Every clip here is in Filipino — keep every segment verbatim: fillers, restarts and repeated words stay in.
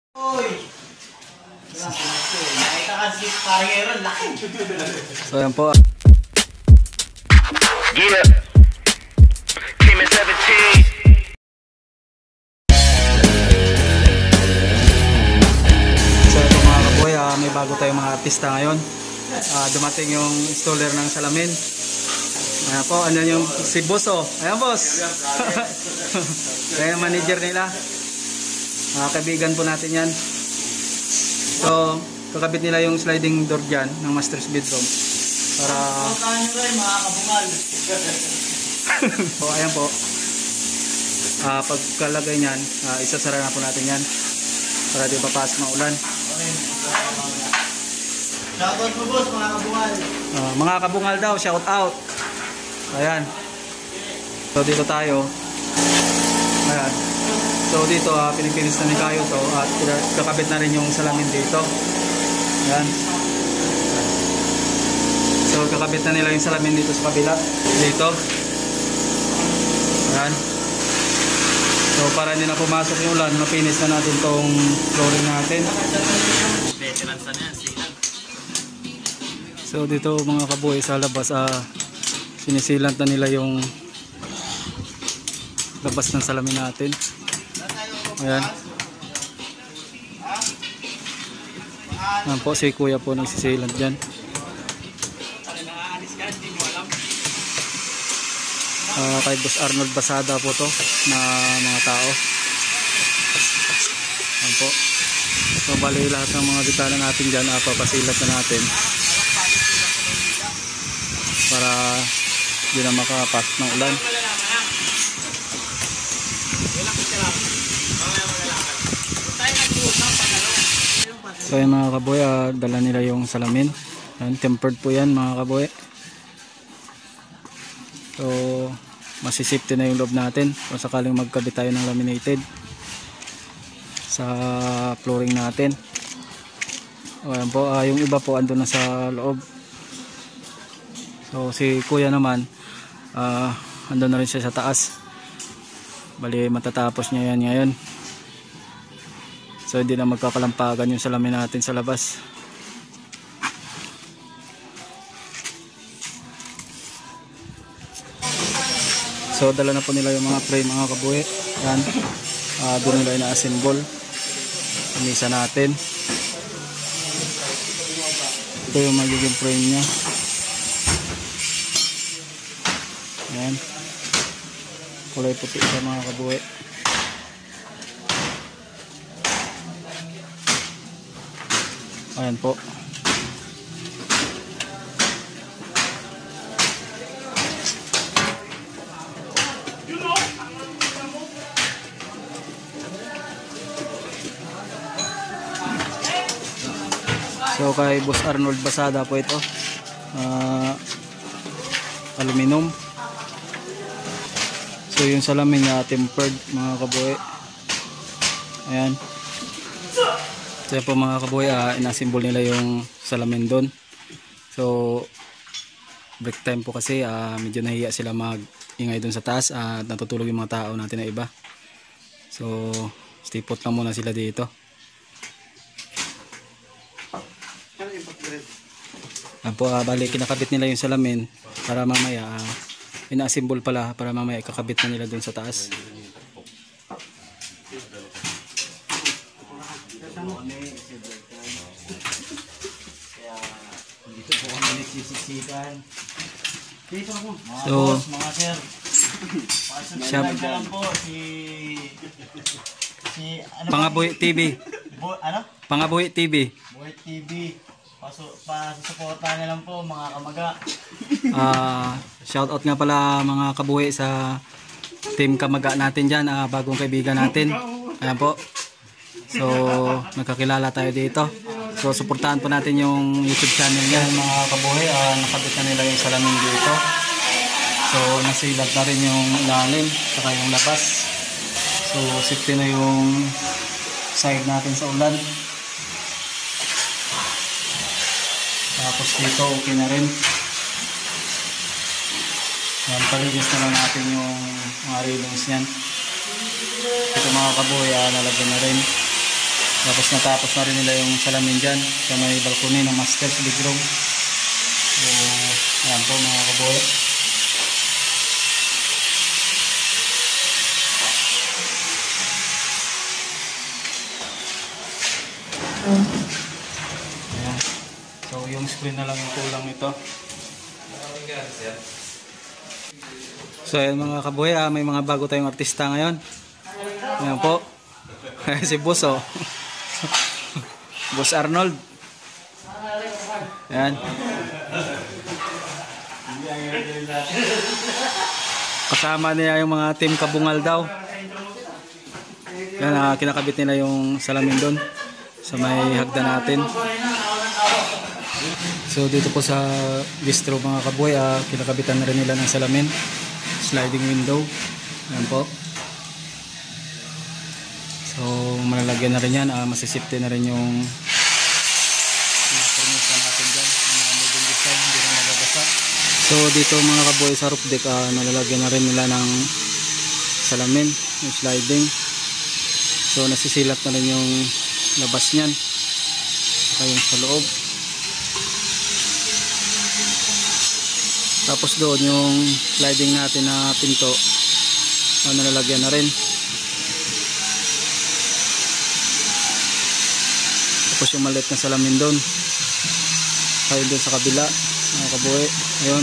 So yan po. Yeah. Came in seventeen. So ito mga kaboy, uh, may bago tayong mga artista ngayon. Uh, dumating yung installer ng salamin. Ayan po, andyan yung si boss oh. Ayan boss. Kaya yung manager nila. Mga kaibigan po natin yan. So, kakabit nila yung sliding door dyan ng master's bedroom. Para... Pagkakaan nyo rin mga kabungal. So, ayan po. Uh, pagkalagay nyan, uh, isasara na po natin yan. Para di papasok ng ulan. Shoutout po boss, mga kabungal. Uh, mga kabungal daw, shout out. Ayan. So dito tayo. Ayan. So dito uh, pinipinis na ni Kayo to at kakabit na rin yung salamin dito. Ayan. So kakabit na nila yung salamin dito sa kabila. Dito. Ayan. So para hindi na pumasok yung ulan, mapinis na natin tong flooring natin. So dito mga kaboy sa labas ah uh, sinisilant na nila yung labas ng salamin natin. Ayan. Ayan po si kuya po nagsisilant dyan. Uh, kay Boss Arnold Basada po to na mga tao. Ayan po. So bali lahat ng mga bitana natin dyan uh, papasilat na natin para hindi na makapasok ng ulan. So yung mga kaboy, uh, dala nila yung salamin. Yan, tempered po yan mga kaboy. So masisafety na yung loob natin kung sakaling magkabit tayo ng laminated sa flooring natin. O yan po, uh, yung iba po andun na sa loob. So si kuya naman uh, andun na rin siya sa taas. Bali matatapos niya yan ngayon. So hindi na magkakalampagan yung salamin natin sa labas. So dala na po nila yung mga frame mga kabuhi. Yan. Uh, doon nila ina-assemble. Inisa natin. Ito yung magiging frame niya. Ayan. Kulay puti sa mga kabuhi. Ayan po. So kay Boss Arnold Basada po ito. Uh, aluminum. So yung salamin niya tempered mga kaboy. Ayan. So po mga kaboy, uh, inasimbol nila yung salamin doon. So break time po kasi uh, medyo nahiya sila mag-ingay doon sa taas at uh, natutulog yung mga tao natin na iba. So stay put lang muna sila dito. Ayan po, uh, bali kinakabit nila yung salamin para mamaya uh, ina-assemble pala para mamaya ikakabit na nila doon sa taas. Dito po kami nagsisisikan. Dito po mga So, boss, mga sir. Siya, Pakisubscribe na lang po si si ano Pangabuhi T V. Bo, ano? Pangabuhi T V. Buhay T V. Paso pasusuportahan na lang po mga kamaga. Uh, shout out nga pala mga kabuhi sa team kamaga natin dyan, uh, bagong kaibigan natin. Ayan po. So nagkakilala tayo dito. So suportahan po natin yung YouTube channel niya. Mga kabuhi, uh, nakabit na nila yung salamin dito. So nasilat na rin yung ilalim saka yung labas. So safety na yung side natin sa ulan. Tapos dito okay na rin. Yan, paligis na lang natin yung mga railings yan. Ito mga kabuhi, ah, nalagyan na rin. Tapos natapos na rin nila yung salamin dyan sa may balcony ng master's bedroom. So, ayan po mga kaboy. Ayan. So yung screen na lang yung kulang ito. So ayan mga kaboy, ah, may mga bago tayong artista ngayon. Ayan po. Si Boss oh. Boss Arnold. Ayan. Kasama niya yung mga team Kabungal daw. Yan, uh, kinakabit nila yung salamin doon sa may hagdan natin. So dito po sa bistro mga kaboy, uh, kinakabitan na rin nila ng salamin, sliding window. Yan po. So malalagyan na rin yan, uh, masisipte na rin yung permisa natin dyan, yung moving design, hindi na nagagasa. So dito mga kaboy sa roof deck, uh, nalalagyan na rin nila ng salamin, yung sliding. So nasisilat na rin yung labas niyan, saka yung sa loob. Tapos doon yung sliding natin na pinto, uh, nalalagyan na rin. Tapos yung maliit na salamin doon, kayo doon sa kabila mga kabuhi. Ayun.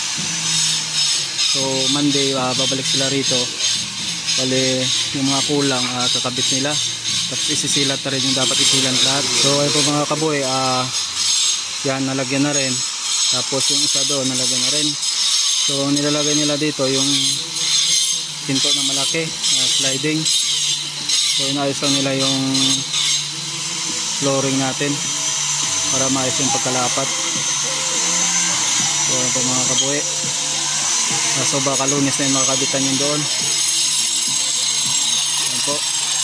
So Monday uh, babalik sila rito. Bali yung mga kulang uh, kakabit nila. Tapos isisilat na rin yung dapat isilat lahat. So ayun po mga kabuhi, uh, yan nalagyan na rin. Tapos yung isa doon nalagyan na rin. So nilalagay nila dito yung pinto na malaki, uh, sliding. So inayos lang nila yung flooring natin para maayos yung pagkalapat. So ayun po mga kabuhi. Uh, so baka Lunes na yung makakabitan yung doon. Ayan po.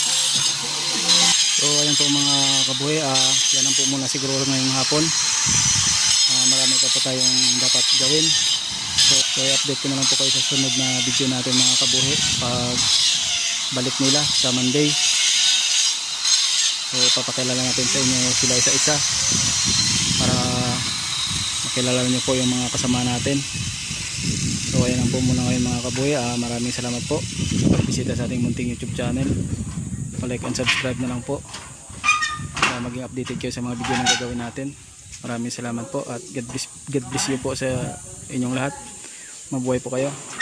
So ayan po mga kabuhi, uh, yan lang po muna siguro ngayong hapon. Uh, marami pa po tayong dapat gawin. So, so i-update ko na lang po kayo sa sunod na video natin mga kabuhi pag balik nila sa Monday. So papakilala natin sa inyo sila isa-isa para makilala nyo po yung mga kasama natin. So ayan lang po muna ngayon mga kabuhi. uh, Maraming salamat po sa pagbisita sa ating munting YouTube channel. Like and subscribe na lang po para maging updated kayo sa mga video na gagawin natin. Maraming salamat po at God bless, God bless you po sa inyong lahat. Mabuhay po kayo.